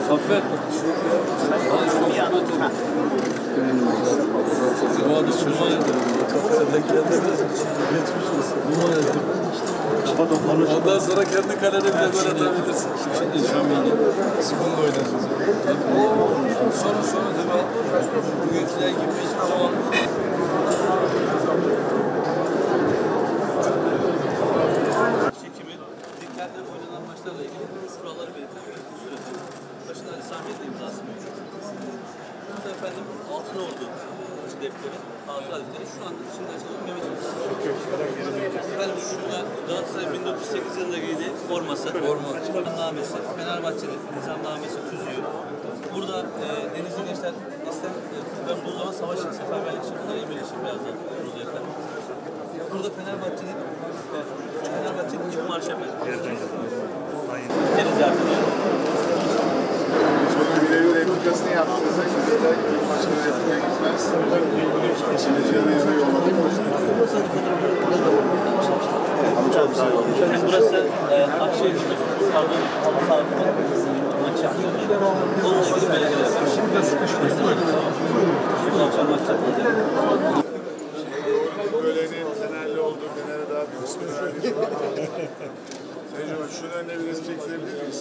Affet. Bu adı Süleyman'dı. Ondan sonra kendi kalene bile gol atabilirsin. Şimdi Şamil'de Sponga oynayacağız. Sonra değil mi? Bugünküler gibi hiçbir zaman çekimin liglerden oynanan maçlarla ilgili kuralları belirten bir süreç. Başında Ali Sami'nin de imzası mevcut. Burada efendim Altınordu defteri, hatıra defteri şu anda şimdi açılıyor Mehmet'imiz. Efendim şurada Galatasaray 1908 yılında giydiği forması, nizamnamesi, Fenerbahçe'nin nizamnamesi tüzüğü. Burada Denizli Gençler İslam ben bu zaman savaşın seferberlik için bunları birleşir biraz da burada efendim. Burada Fenerbahçe'nin ilk marşı efendim. Deniz yardımcı. Birebir replikasını yaptığınızda şimdi başka bir replikaya gitmez. İçiniz yanınıza yolladık. Çok güzel olmuş. Burası Akşehir pardon maç yapıyor. Onunla ilgili belgeler var. Bu akşam maç yapılacak. Bölenin Fenerli olduğu Fener'e daha bir kısmı verdik. Sayın Cumhurbaşkanı şunun önüne bir resim çekilebilir miyiz?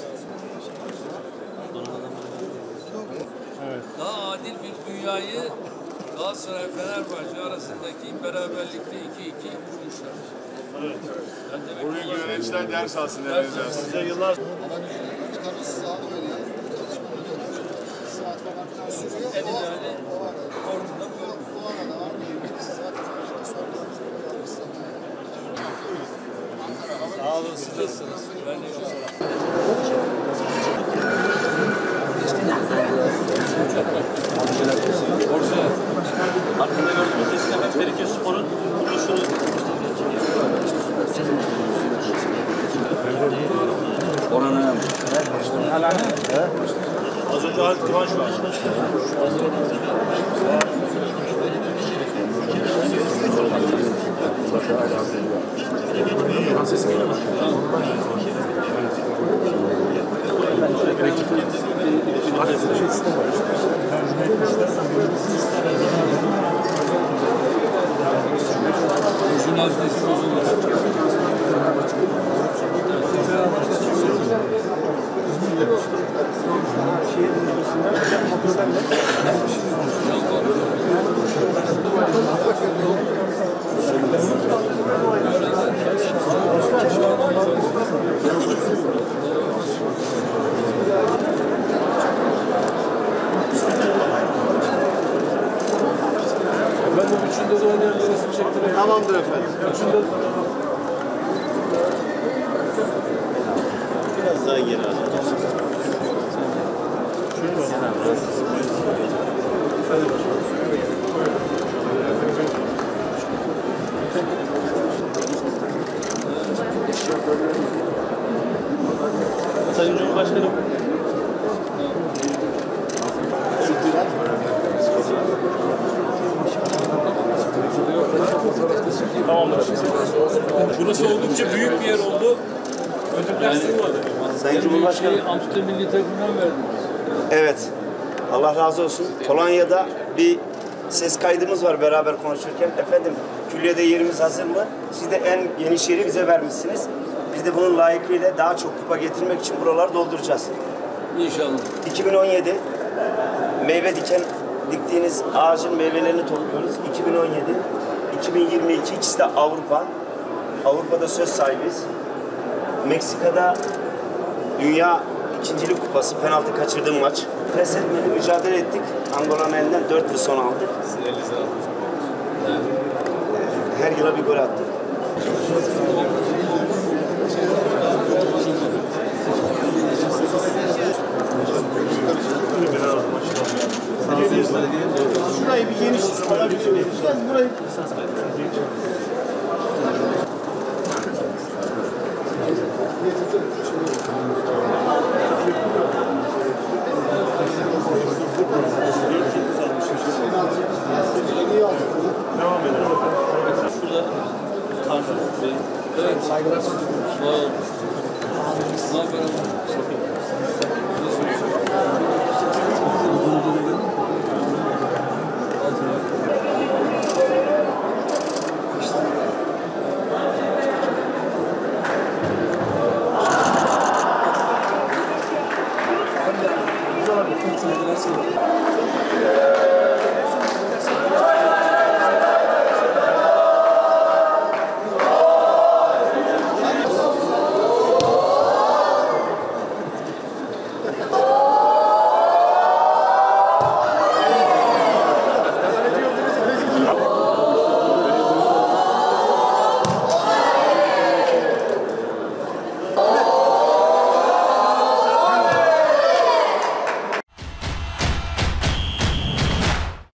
Evet. Daha adil bir dünyayı Galatasaray Fenerbahçe arasındaki beraberlikte 2-2 kurmuşlar. Evet. Bugün yöneticiler ders alsın herhalde. Size yıllar Çıkarması sağlı veriyor. Saat falan filan sürüyor. en ideali ortada bu. Bu arada var. Sağ olun, siz nasılsınız? Ben de çok Orada arkada gördüğünüz resimler Berike Spor'un kuruluşunu oranı az önce Halit Kıvanç var. Ben bu üçünde de oynayan resim çektireyim. Tamamdır efendim. Üçünde Biraz daha geri alalım. Sayın Cumhurbaşkanım. Tamamdır. Burası oldukça büyük bir yer oldu. Ödüller sığmadı. Sayın Cumhurbaşkanım. Amsterdam Milli Takım'dan verdiniz. Evet. Allah razı olsun. Polonya'da bir ses kaydımız var beraber konuşurken. Efendim, külliyede yerimiz hazır mı? Siz de en geniş yeri bize vermişsiniz. Biz de bunun layıkıyla daha çok kupa getirmek için buraları dolduracağız. İnşallah. 2017 diktiğiniz ağacın meyvelerini topluyoruz. 2017, 2022 ikisi de Avrupa. Avrupa'da söz sahibiz. Meksika'da Dünya İkincilik Kupası, penaltı kaçırdığım maç. Pes etmedi, mücadele ettik. Angola'nın elinden 4 son aldık. Her yıla bir gol attık. Şurayı bir geniş alabilir miyiz? Burayı Devam edelim. Şurada Tanrı Bey. Evet, saygılar. Sağ olun. Ne haber? Saygılar sunuyorum.